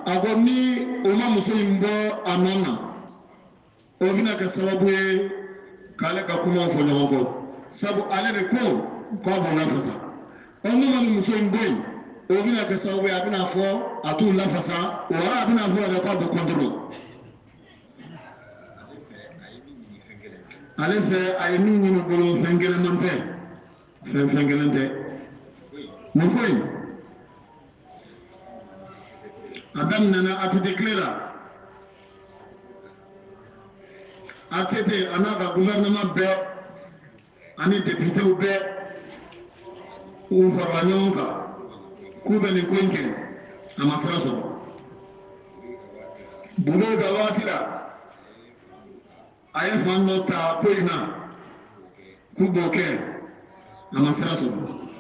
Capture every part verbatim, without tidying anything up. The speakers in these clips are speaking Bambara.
agoni uma muso imbo anana obina ka sababu ye kale ka kuma fo nyogo sabu ale be ko ko bona fasa onu mani muso imbo obina ka sababu ya bina fo atu la fasa wala bina fo ala ko do kontrol ale fe ay mi ni bolo fengele mante fen fengelente mon koy adam nana atu declara atete anaka gouvernement be ani député ou be ou faranyonka kube ni kwenke amasara so bulo ga watira aye fanno ta poina kuboke amasara so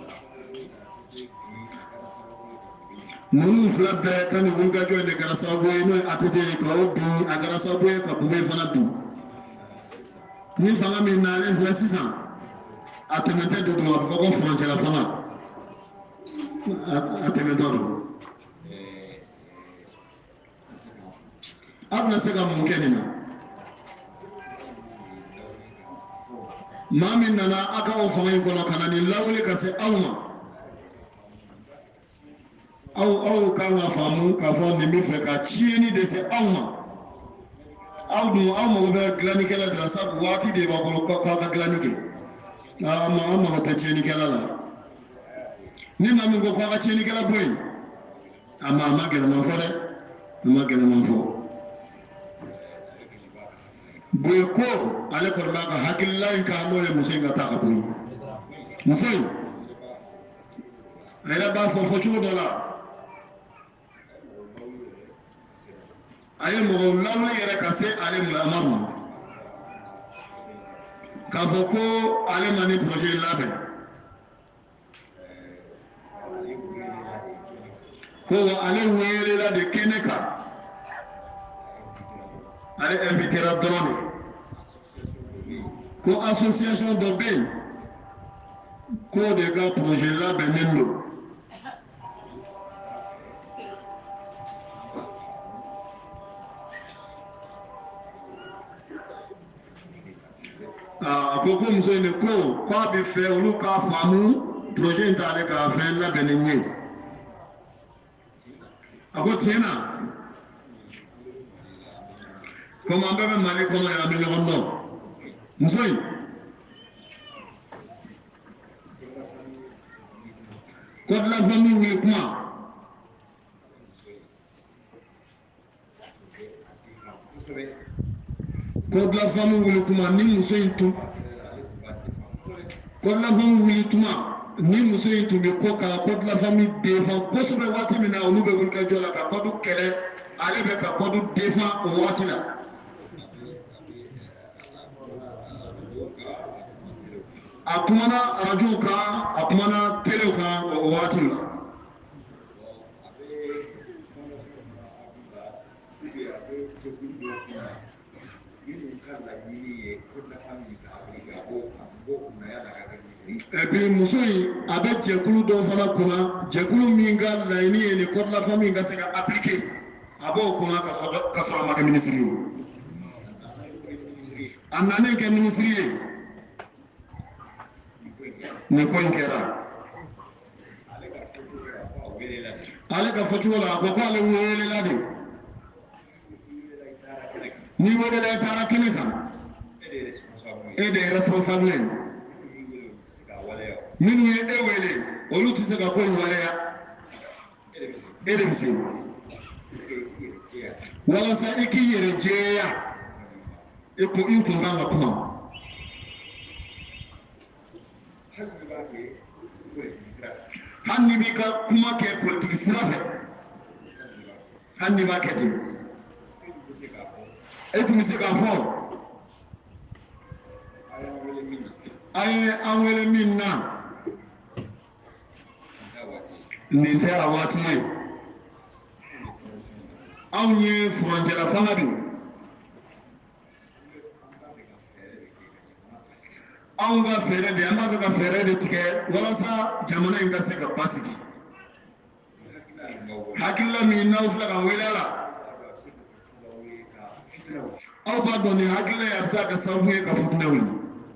munu fula bɛɛ ka ni wulikajɔ in de kɛra sababu ye n'o ye A T T ye ka o bin a kɛra sababu ye ka Bube fana bin ni fanga min nalen filɛ sisan a tɛmɛtɛ de don a bɛ fɔ ko furancɛla fanga a tɛmɛtɔ don a bɛna se ka mun kɛ nin na maa min nana a ka o fanga in kɔnɔ ka na nin lawuli ka se aw ma aw aw kan ka faamu k'a fɔ nin bɛ fɛ ka tiɲɛni de se aw ma aw dun aw mago bɛ dilannikɛla de la sabu waati de b'a bolo k'aw ka dilanni kɛ aw ma aw mago tɛ tiɲɛnikɛla la ni maa min ko k'aw ka tiɲɛnikɛla bɔ yen a ma a ma gɛlɛman fɔ dɛ a ma gɛlɛman fɔ boye ko ale kɔni b'a ka hakilila in kan n'o ye muso in ka taa ka bɔ yen muso in a yɛrɛ b'a fɔ fɔ cogo dɔ la a ye mɔgɔ lawuli yɛrɛ ka se ale Amadu ma k'a fɔ ko ale ma ni projet labɛn ko wa ale welela de kɛnɛ kan ale invitera dɔrɔn de ko association dɔ bɛ yen k'o de ka projet labɛnnen don a ko ko muso in de ko k'a bɛ fɛ olu k'a faamu projet in t'ale ka fɛn labɛnnen ye a ko tiɲɛ na komi an bɛɛ bɛ Mali kɔnɔ yan an bɛ ɲɔgɔn dɔn muso in Code de la famille wuli kuma Code de la famille wuli kuma ni muso in tun Code de la famille wuli tuma ni muso in tun bɛ ko ka Code de la famille défend kosɛbɛ waati min na olu bɛ wuli ka jɔ la ka code kɛlɛ ale bɛ ka code défend o waati la a kumana radio kan a kumana télé kan o waati la et puis muso in a bɛ jɛkulu dɔ fana kunna jɛkulu min ka laɲini ye nin code de la famille ka se ka appliquer a b'o kunna ka sɔrɔ ka sɔrɔ a ma kɛ ministre ye a nanen kɛ ministre ye nin ko in kɛra ale ka fɔcogo la a ko k'ale welela de ni welela i taara kɛnɛ kan e de ye responsable ye minnu ye e wele olu tɛ se ka ko in waleya e de bɛ se walasa i k'i yɛrɛ jɛya i kun i kun kan ka kuma hali ni b'i ka kuma kɛ politiki sira fɛ hali ni b'a kɛ ten e tun bɛ se k'a fɔ a ye an wele min na nin tɛ a waati ye anw ye furancɛla fanga de anw ka fɛɛrɛ de an b'a fɛ ka fɛɛrɛ de tigɛ walasa jamana in ka se ka basigi hakilla min n'aw filɛ ka wele a la aw b'a dɔn nin hakilila ye a bɛ se ka sababu ye ka fitinɛ wuli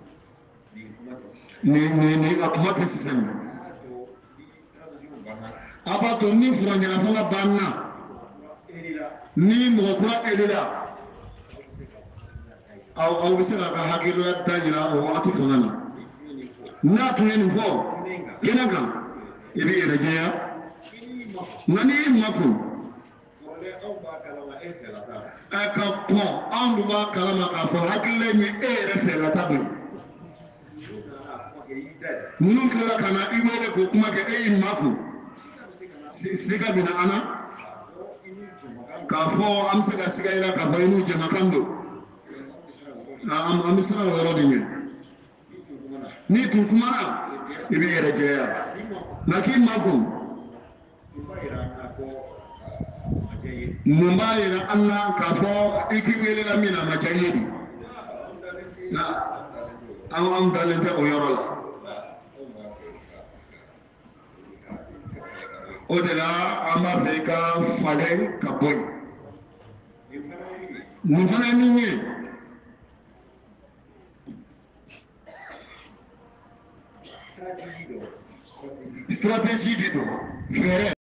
nin nin nin a kuma tɛ sisan nin a b'a to ni furancɛla fanga banna ni mɔgɔ kura eri la aw aw bɛ se k'a ka hakilila da jira o wagati fanga na n'a tun ye nin fɔ kɛnɛ kan i bɛ yɛrɛ jɛya nka n'i y'i makun ɛ ka kɔn anw dun b'a kalama k'a fɔ hakilila in ye e yɛrɛ fɛlata dɔ ye minnu tilara ka na i wele k'o kuma kɛ e y'i makun siga bɛ na an na k'a fɔ an bɛ se ka siga i la k'a fɔ i n'u jɛmakan don an bɛ siran o yɔrɔ de ɲɛ n'i tun kumana i bɛ yɛrɛ jɛya nka k'i makun mun b'a yira an na k'a fɔ i k'i welela min na a ma diya i ye de nka an an dalen tɛ o yɔrɔ la o de la an b'a fɛ i ka falen ka bɔ yen nin fana ye min ye stratégie de don fɛɛrɛ